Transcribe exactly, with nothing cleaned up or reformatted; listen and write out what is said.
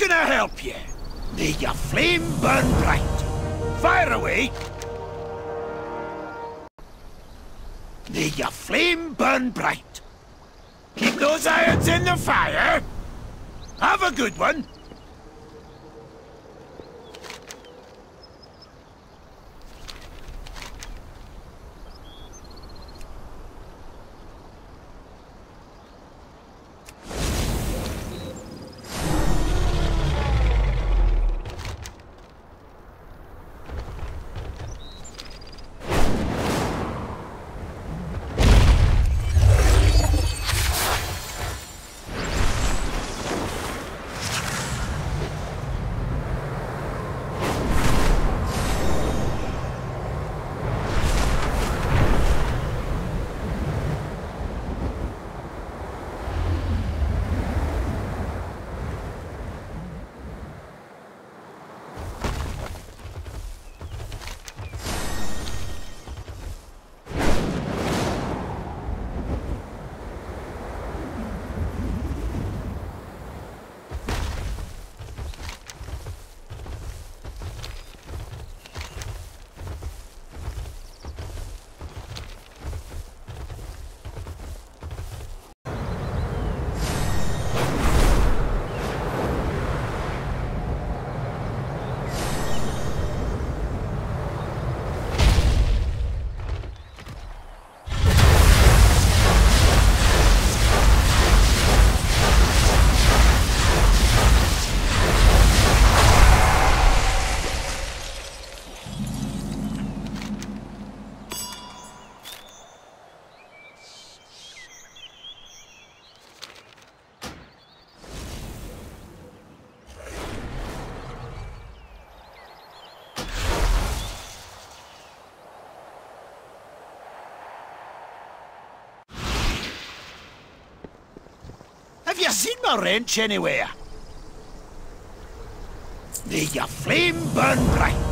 can I help you? May your flame burn bright. Fire away. May your flame burn bright. Keep those irons in the fire. Have a good one. Have you seen my wrench anywhere? May your flame burn bright.